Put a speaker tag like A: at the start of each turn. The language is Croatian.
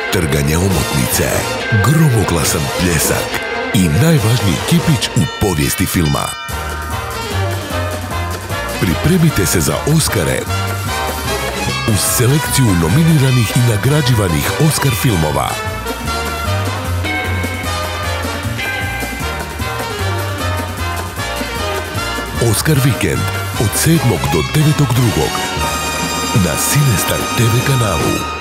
A: trganje omotnice, gromoglasan pljesak i najvažniji kipić u povijesti filma. Pripremite se za Oskare uz selekciju nominiranih i nagrađivanih Oskar filmova. Oskar vikend od 7. do 9.2. na Cinestar TV kanalu.